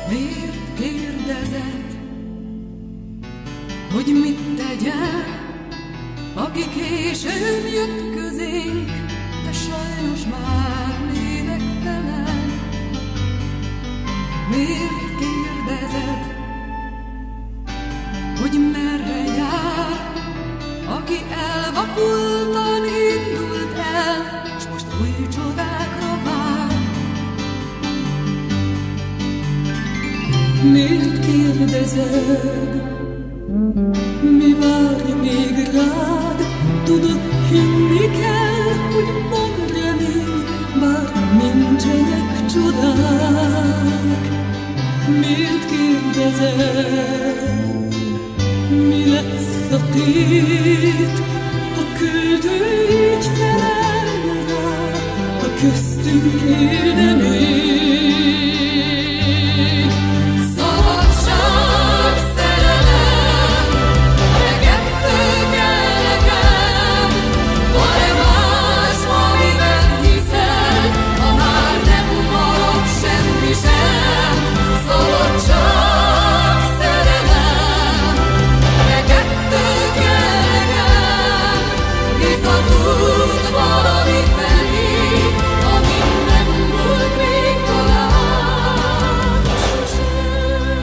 Miért kérdezed, hogy mit tegyek, aki későn jött közénk, de sajnos már lélektelen? Miért kérdezed, hogy merre jár, aki elvakultan indult el, s most új csodákra vár? Miért kérdezed, mi vár még rád? Tudod, hinni kell, hogy van remény, bár nincsenek csodák. Miért kérdezed, mi lesz a tét? A küldő így felelne rá, ha köztünk élne még. Szabadság, szerelem, de kettő kell nekem. Van-e más, amiben hiszel, ha már nem marad semmi sem? Szabadság, szerelem, de kettő kell nekem. Visz az út valami felé, amin nem volt még talán sosem.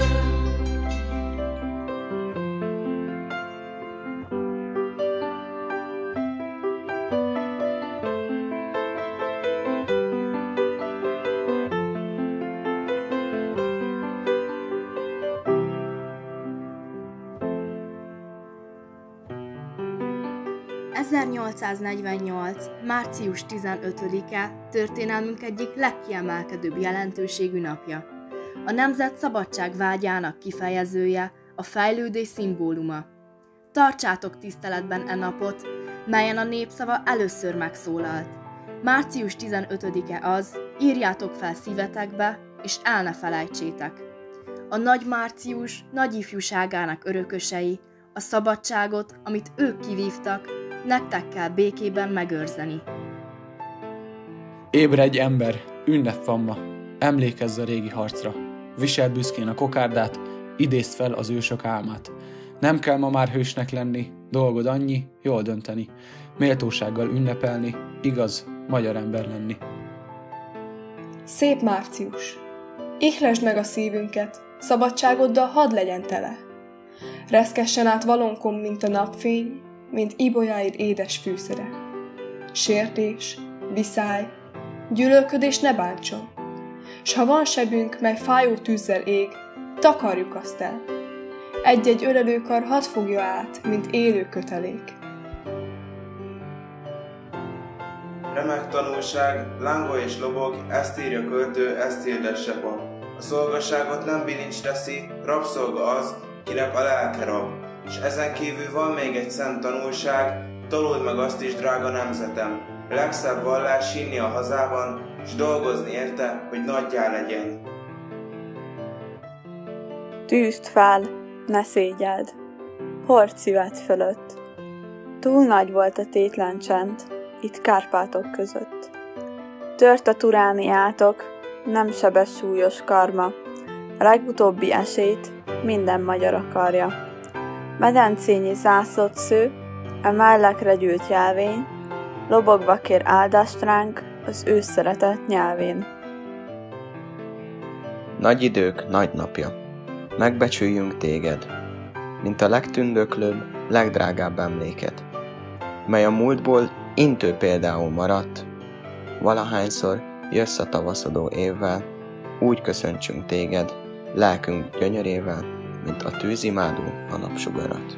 1848. március 15-e történelmünk egyik legkiemelkedőbb jelentőségű napja. A nemzet szabadságvágyának kifejezője, a fejlődés szimbóluma. Tartsátok tiszteletben e napot, melyen a népszava először megszólalt. Március 15-e az, írjátok fel szívetekbe, és el ne felejtsétek. A Nagy Március nagy ifjúságának örökösei, a szabadságot, amit ők kivívtak, nektek kell békében megőrzeni. Ébredj ember, ünnep van ma, emlékezz a régi harcra. Visel büszkén a kokárdát, idézd fel az ősök álmát. Nem kell ma már hősnek lenni, dolgod annyi, jól dönteni. Méltósággal ünnepelni, igaz, magyar ember lenni. Szép március! Ihlesd meg a szívünket, szabadságoddal hadd legyen tele. Reszkessen át valonkon, mint a napfény, mint ibolyáid édes fűszere. Sértés, viszály, gyűlölködés ne bántson, s ha van sebünk, mely fájó tűzzel ég, takarjuk azt el. Egy-egy ölelőkar hadd fogja át, mint élő kötelék. Remek tanulság, lángol és lobog, ezt írja költő, ezt hirdesse pap. A szolgaságot nem bilincs teszi, rabszolga az, kinek a lelke rab. És ezen kívül van még egy szent tanulság, tanuld meg azt is, drága nemzetem. Legszebb vallás hinni a hazában, s dolgozni érte, hogy nagyjá legyen. Tűzd fel, ne szégyeld, hord szíved fölött. Túl nagy volt a tétlen csend, itt Kárpátok között. Tört a turáni átok, nem sebes súlyos karma, a legutóbbi esélyt minden magyar akarja. Medencényi zászlott sző, a mellekre gyűlt jelvény, lobogva kér áldást ránk az ő szeretett nyelvén. Nagy idők nagy napja, megbecsüljünk téged, mint a legtündöklőbb, legdrágább emléket, mely a múltból intő például maradt. Valahányszor jössz a tavaszodó évvel, úgy köszöntsünk téged, lelkünk gyönyörével, mint a tűzimádó a napsugarat.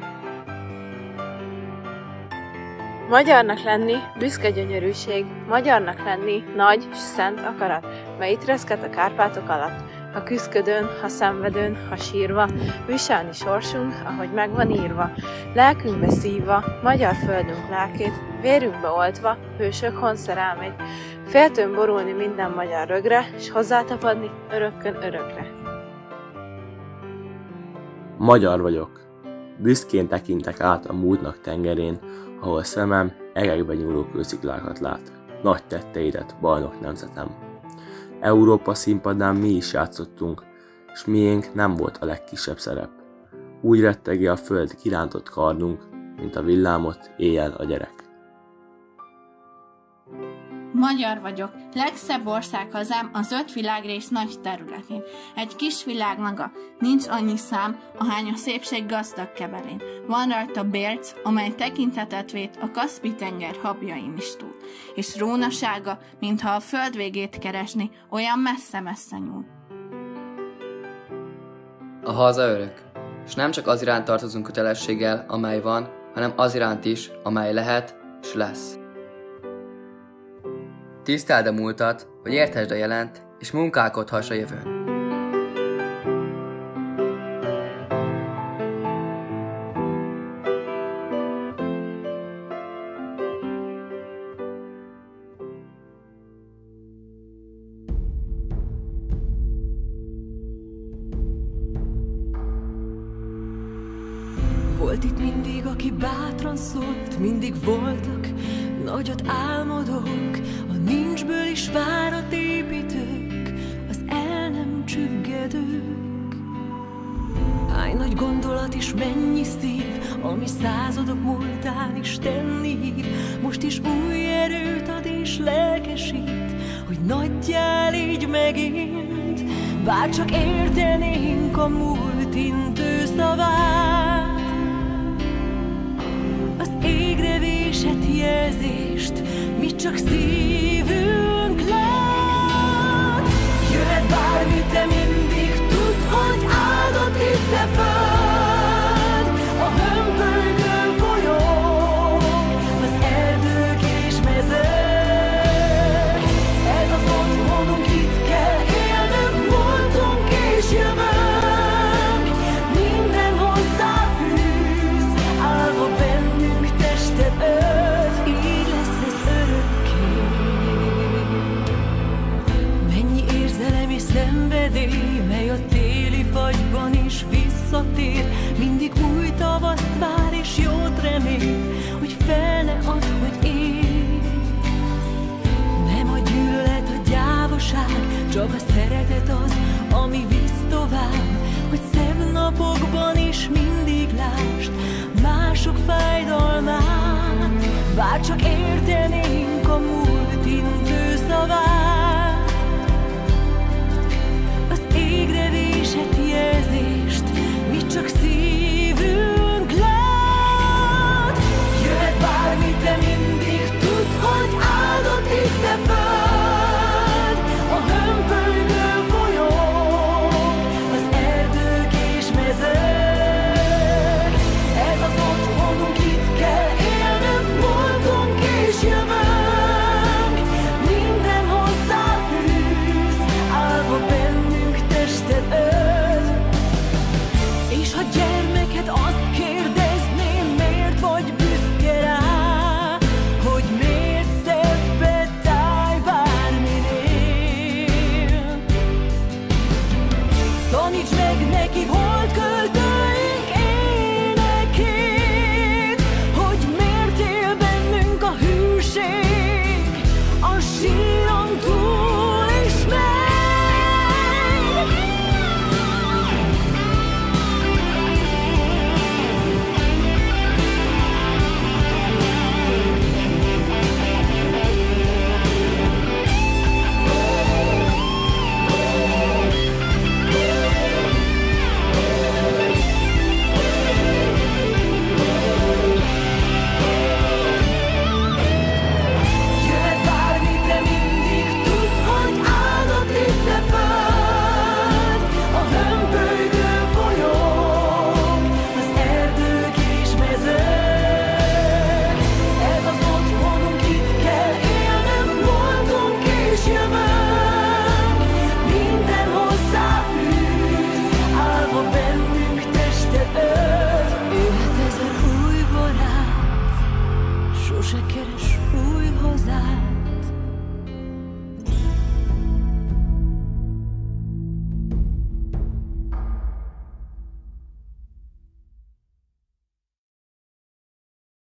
Magyarnak lenni büszke gyönyörűség, magyarnak lenni nagy s szent akarat, mely itt reszket a Kárpátok alatt. Ha küszködön, ha szenvedőn, ha sírva, viselni sorsunk, ahogy meg van írva. Lelkünkbe szívva, magyar földünk lelkét, vérünkbe oltva, hősök honszerelmét. Féltőn borulni minden magyar rögre, s hozzátapadni örökkön örökre. Magyar vagyok. Büszkén tekintek át a múltnak tengerén, ahol szemem egekbe nyúló kősziklákat lát. Nagy tetteidet, bajnok nemzetem. Európa színpadán mi is játszottunk, s miénk nem volt a legkisebb szerep. Úgy rettegi a föld kirántott kardunk, mint a villámot éjjel a gyerek. Magyar vagyok, legszebb ország hazám az 5 világrész nagy területén. Egy kis világ maga, nincs annyi szám, ahány a szépség gazdag kebelén. Van rajta Bélc, amely tekintetet vét a Kaszpi-tenger habjain is túl. És rónasága, mintha a föld végét keresni, olyan messze-messze nyúl. A haza örök, és nem csak az iránt tartozunk kötelességgel, amely van, hanem az iránt is, amely lehet, s lesz. Tiszteld a múltat, hogy érthesd a jelent, és munkálkodhass a jövőn. Volt itt mindig, aki bátran szólt, mindig voltak nagyot álmodók, a nincsből is várat építők, az el nem csüggedők. Hány nagy gondolat és mennyi szív, ami századok múltán is tenni hív, most is új erőt ad és lelkesít, hogy nagyjá légy megint, bár csak értenénk a múlt intő szavát. Az égre vésett jelzést, mi csak szívünk lát. Jöhet bármi, te mindig tudd, hogy áldott itt a föld, a hömpölygő folyók, az erdők és mezők. Ez az otthonunk, itt kell élnünk, múltunk és jövőnk. Minden hozzáfűz, állva bennünk testet ölt, így lesz ez örökké. Mennyi érzelem és szenvedély, mely a téli fagyban is visszatér, mindig új tavaszt vár és jót remél, hogy fel ne add, hogy élj. Nem a gyűlölet, a gyávaság, csak a szeretet az, ami visz tovább, hogy szebb napokban is mindig lásd mások fájdalmát, bár csak értenénk a múlt intő szavát. Az égre vésett jelzést, mi csak szívünk lát. Jöhet bármi, te mindig tudd, hogy áldott itt a föld, a hömpölygő folyók, az erdők és mezők. Ez az otthonunk, itt kell élnünk, múltunk és jövőnk. Minden hozzáfűz, állva bennünk testet ölt. És ha gyermeked azt kérdezném, miért vagy büszke rá, hogy miért szebbet állj bárminél. Taníts meg neki,